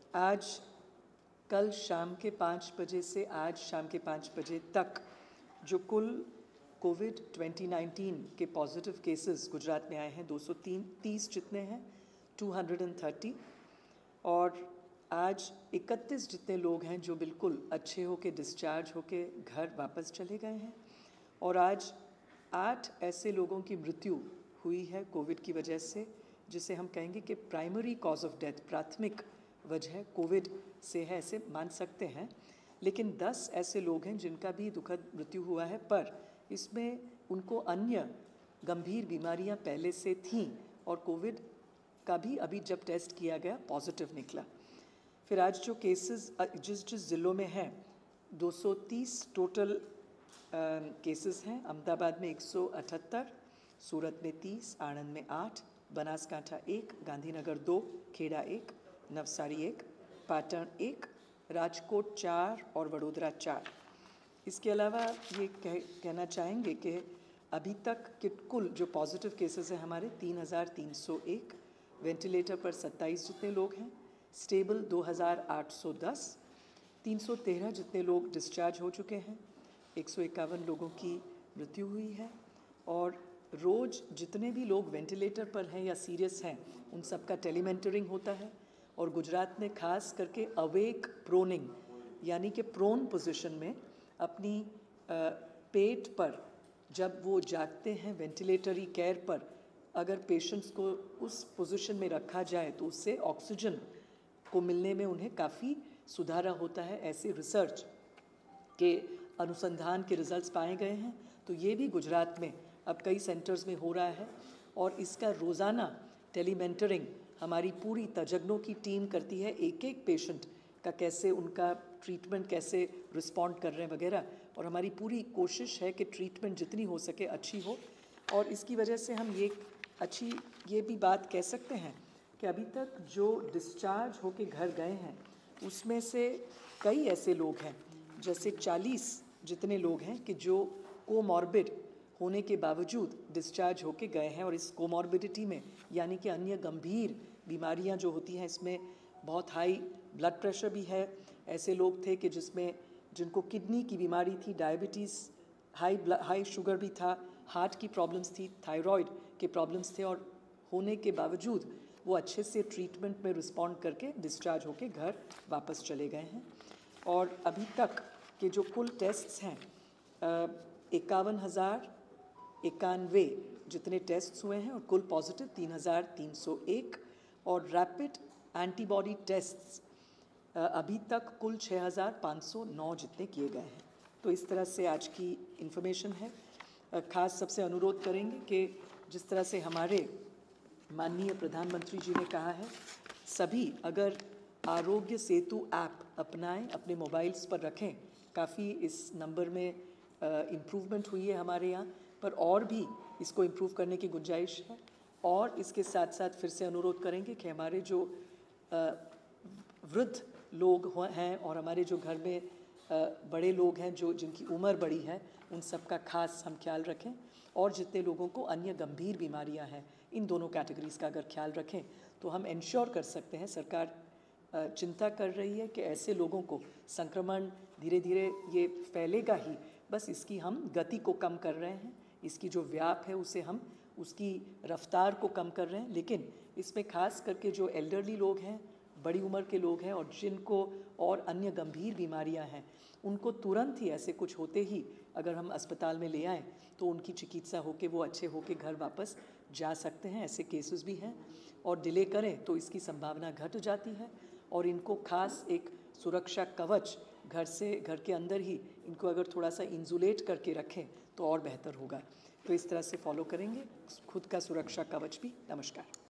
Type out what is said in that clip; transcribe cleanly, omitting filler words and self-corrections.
आज कल शाम के 5 बजे से आज शाम के 5 बजे तक जो कुल कोविड 2019 के पॉजिटिव केसेस गुजरात में आए हैं 230 जितने हैं 230, और आज 31 जितने लोग हैं जो बिल्कुल अच्छे होके डिस्चार्ज होके घर वापस चले गए हैं, और आज 8 ऐसे लोगों की मृत्यु हुई है कोविड की वजह से, जिसे हम कहेंगे कि प्राइमरी कॉज ऑफ डेथ, प्राथमिक वजह कोविड से है, ऐसे मान सकते हैं। लेकिन 10 ऐसे लोग हैं जिनका भी दुखद मृत्यु हुआ है, पर इसमें उनको अन्य गंभीर बीमारियां पहले से थीं और कोविड का भी अभी जब टेस्ट किया गया पॉजिटिव निकला। फिर आज जो केसेस जिस ज़िलों में हैं 230 टोटल केसेस हैं। अहमदाबाद में 178, सूरत में 30, आणंद में 8, बनासकांठा 1, गांधीनगर 2, खेड़ा 1, नवसारी 1, पाटण 1, राजकोट 4 और वडोदरा 4। इसके अलावा ये कहना चाहेंगे कि अभी तक के कुल जो पॉजिटिव केसेस हैं हमारे 3,301, वेंटिलेटर पर 27 जितने लोग हैं, स्टेबल 2,810, 313 जितने लोग डिस्चार्ज हो चुके हैं, 151 लोगों की मृत्यु हुई है, और रोज़ जितने भी लोग वेंटिलेटर पर हैं या सीरियस हैं उन सब का टेलीमेंटरिंग होता है। और गुजरात में खास करके अवेक प्रोनिंग यानी कि प्रोन पोजीशन में अपनी पेट पर जब वो जागते हैं वेंटिलेटरी केयर पर, अगर पेशेंट्स को उस पोजीशन में रखा जाए तो उससे ऑक्सीजन को मिलने में उन्हें काफ़ी सुधारा होता है। ऐसे रिसर्च के अनुसंधान के रिजल्ट्स पाए गए हैं। तो ये भी गुजरात में अब कई सेंटर्स में हो रहा है, और इसका रोज़ाना टेलीमेंटरिंग हमारी पूरी तज्ञों की टीम करती है, एक एक पेशेंट का कैसे उनका ट्रीटमेंट कैसे रिस्पॉन्ड कर रहे हैं वगैरह, और हमारी पूरी कोशिश है कि ट्रीटमेंट जितनी हो सके अच्छी हो। और इसकी वजह से हम ये भी बात कह सकते हैं कि अभी तक जो डिस्चार्ज होके घर गए हैं उसमें से कई ऐसे लोग हैं, जैसे 40 जितने लोग हैं कि जो कोमॉर्बिड होने के बावजूद डिस्चार्ज होके गए हैं। और इस कोमॉर्बिडिटी में यानी कि अन्य गंभीर बीमारियां जो होती हैं, इसमें बहुत हाई ब्लड प्रेशर भी है। ऐसे लोग थे कि जिनको किडनी की बीमारी थी, डायबिटीज़, हाई शुगर भी था, हार्ट की प्रॉब्लम्स थी, थायराइड के प्रॉब्लम्स थे, और होने के बावजूद वो अच्छे से ट्रीटमेंट में रिस्पॉन्ड करके डिस्चार्ज होके घर वापस चले गए हैं। और अभी तक के जो कुल टेस्ट्स हैं 51,091 जितने टेस्ट्स हुए हैं, और कुल पॉजिटिव 3,301, और रैपिड एंटीबॉडी टेस्ट्स अभी तक कुल 6,509 जितने किए गए हैं। तो इस तरह से आज की इन्फॉर्मेशन है। खास सबसे अनुरोध करेंगे कि जिस तरह से हमारे माननीय प्रधानमंत्री जी ने कहा है, सभी अगर आरोग्य सेतु ऐप अपनाएं, अपने मोबाइल्स पर रखें। काफ़ी इस नंबर में इम्प्रूवमेंट हुई है हमारे यहाँ, पर और भी इसको इम्प्रूव करने की गुंजाइश है। और इसके साथ साथ फिर से अनुरोध करेंगे कि हमारे जो वृद्ध लोग हैं और हमारे जो घर में बड़े लोग हैं जिनकी उम्र बड़ी है, उन सब का खास हम ख्याल रखें। और जितने लोगों को अन्य गंभीर बीमारियां हैं, इन दोनों कैटेगरीज़ का अगर ख्याल रखें तो हम इंश्योर कर सकते हैं। सरकार चिंता कर रही है कि ऐसे लोगों को संक्रमण धीरे धीरे ये फैलेगा ही, बस इसकी हम गति को कम कर रहे हैं, इसकी जो व्याप है उसे हम उसकी रफ्तार को कम कर रहे हैं। लेकिन इसमें खास करके जो एल्डरली लोग हैं, बड़ी उम्र के लोग हैं, और जिनको और अन्य गंभीर बीमारियां हैं, उनको तुरंत ही ऐसे कुछ होते ही अगर हम अस्पताल में ले आएँ तो उनकी चिकित्सा होके वो अच्छे होके घर वापस जा सकते हैं। ऐसे केसेस भी हैं, और डिले करें तो इसकी संभावना घट जाती है। और इनको खास एक सुरक्षा कवच घर के अंदर ही इनको अगर थोड़ा सा इंसुलेट करके रखें तो और बेहतर होगा। तो इस तरह से फॉलो करेंगे खुद का सुरक्षा कवच भी। नमस्कार।